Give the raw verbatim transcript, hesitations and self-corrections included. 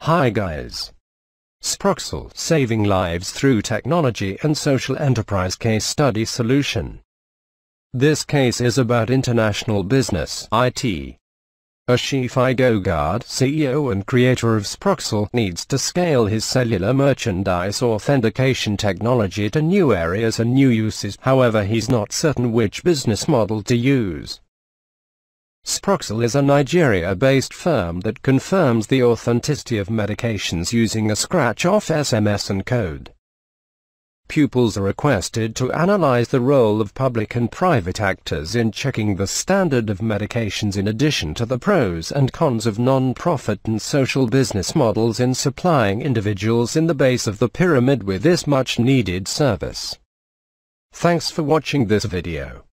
Hi guys. Sproxel, saving lives through technology and social enterprise case study solution. This case is about international business I T. Ashish Gogard, C E O and creator of Sproxel, needs to scale his cellular merchandise authentication technology to new areas and new uses. However, he's not certain which business model to use. Sproxel is a Nigeria-based firm that confirms the authenticity of medications using a scratch-off S M S and code. Pupils are requested to analyze the role of public and private actors in checking the standard of medications in addition to the pros and cons of non-profit and social business models in supplying individuals in the base of the pyramid with this much-needed service. Thanks for watching this video.